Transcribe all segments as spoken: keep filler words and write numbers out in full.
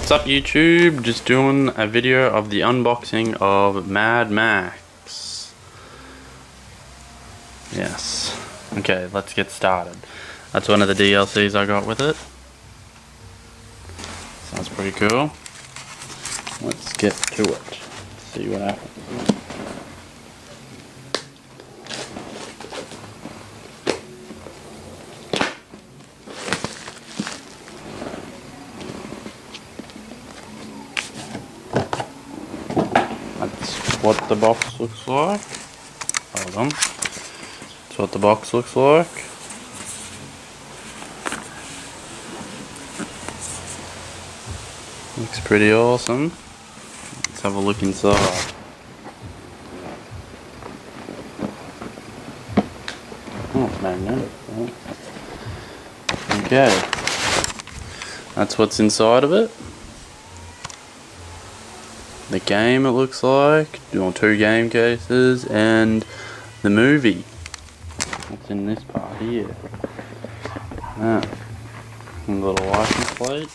What's up YouTube? Just doing a video of the unboxing of Mad Max. Yes. Okay, let's get started. That's one of the D L Cs I got with it. Sounds pretty cool. Let's get to it. See what happens. That's what the box looks like. Hold on. That's what the box looks like. Looks pretty awesome. Let's have a look inside. Oh, it's magnetic. Okay. That's what's inside of it. The game, it looks like, or two game cases, and the movie. What's in this part here? Ah, a little license plate.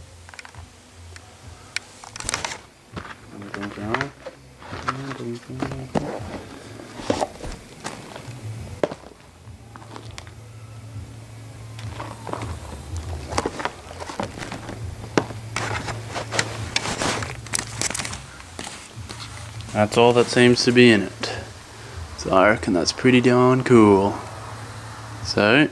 That's all that seems to be in it. So I reckon that's pretty darn cool. So,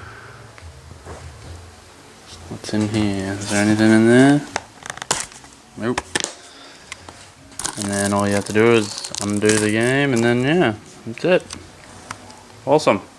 what's in here? Is there anything in there? Nope. And then all you have to do is undo the game, and then yeah, that's it. Awesome.